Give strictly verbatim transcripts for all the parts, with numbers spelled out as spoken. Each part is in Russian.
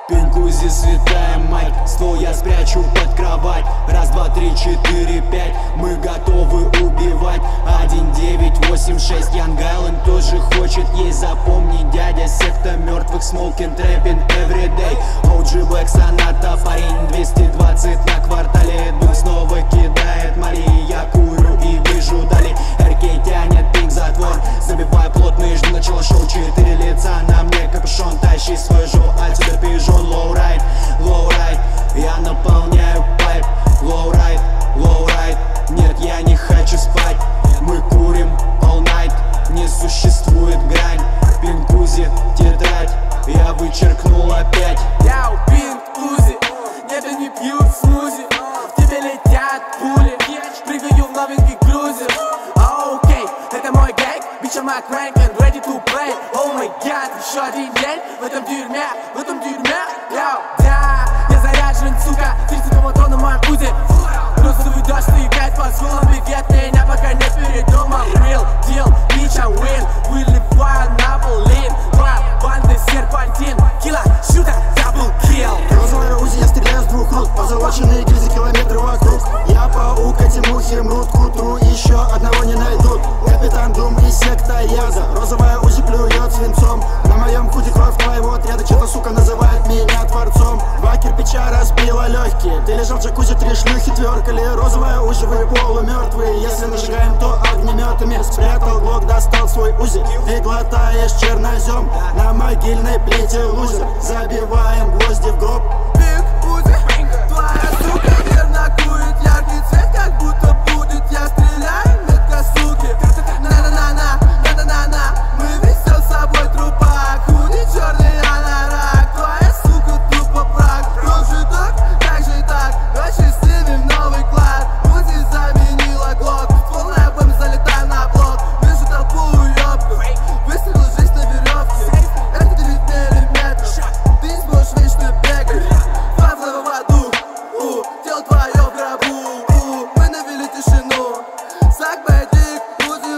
Пинкузи, святая мать, ствол я спрячу под кровать. Раз, два, три, четыре, пять, мы готовы убивать. Один, девять, восемь, шесть, Янг Айленд тоже хочет есть. Запомни, дядя, секта мертвых, смокин, трэппин, everyday. О Джи Блэк, соната, парень, двести двадцать на квартале. Дум снова кидает Марии, я курю и вижу дали. эр кей тянет пинг затвор, забивай плотно и жду начала шоу. Четыре лица на мне, капюшон, тащи свой жол, отсюда пижон. Лоурайд, лоурайд, я наполняю пайп. Лоурайд, лоурайд, нет, я не хочу спать. Мы курим all night, не существует грань. Пинкузи, тетрадь, я вычеркнул опять. Яу, пинкузи, нет, я не пью смузи. В тебе летят пули, прыгаю в новенький крузер. Окей, это мой гейк, bitch, I'm a crank and ready to play. Oh my god, еще один день в этом дерьме, в этом дерьме. Яу, да, я заряжен, сука, тридцатого тона в моем узе. Розовый дождь стекает по скулам, бегет меня, пока не передумал. Real deal, bitch, I win, выливаю на полин. Два банды, серпантин, килла, шута, дабл килл. Розовая узи, я стреляю с двух рук, позолоченные гильзы километры вокруг. Я паук, эти мухи мрут к утру, еще одного не найдут. Капитан Дум и секта яда. Розовая узи плюет свинцом. На моем худи кровь твоего отряда. Че-то, сука, называет меня творцом. Два кирпича разбила легкие. Ты лежал в джакузи, три шлюхи тверкали. Розовая узи, вы полумертвые. Если нажигаем, то огнеметами. Спрятал глок, достал свой узи. Ты глотаешь чернозем на могильной плите лузер. Забиваем гвозди в гроб. Пинк узи, твоя сука верно кует яркий цвет, как будто будет. Я стреляю, метка суки. На-на-на-на, на-на-на-на. Мы везем с собой трупак. Худи черный анорак. Твоя сука тупо прак. Как же так, как же так. Очень стримим новый клад. Узи заменила глок. Полная бэм, залетаю на блок. Вижу толпу уёбков. Выстрелил жизнь на веревке. Это девять миллиметров. Ты не сможешь вечно бегать. Павлова в аду. У, тело твое в гробу. У, мы навели тишину. Сак бэдик, узи.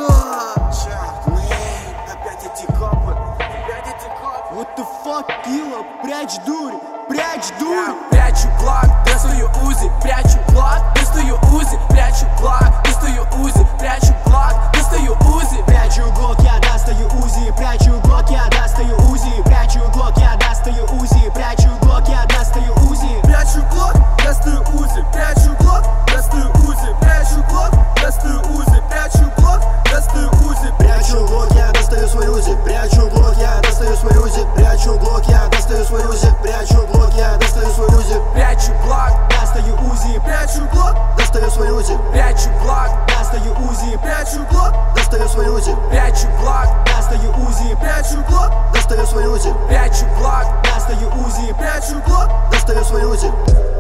Опять эти копы, опять эти копы. What the fuck, килла, прячь дурь, прячь дурь. Прячу глок, достаю узи. Прячу глок, достаю узи. Прячу глок, достаю узи. Прячу глок, достаю узи. Прячу глок, я достаю узи. Прячу глок, я достаю узи. Прячу глок, я достаю узи. Прячу глок, я достаю узи. Прячу глок, достаю узи. Прячу глок, достаю узи. Прячу глок, достаю узи. Прячу глок, достаю узи. Прячу глок, я достаю свой узи. Прячу глок, я достаю свой узи. Прячу глок, я достаю свой узи. Прячу глок, я достаю свой узи. Прячу глок, Достаю узи. прячу глок, Достаю свой узи. прячу глок, Достаю узи. прячу глок, Достаю свой узи. прячу глок, Достаю узи. прячу глок, Достаю свой узи. прячу глок, Достаю узи. прячу глок. Достаю свой узи.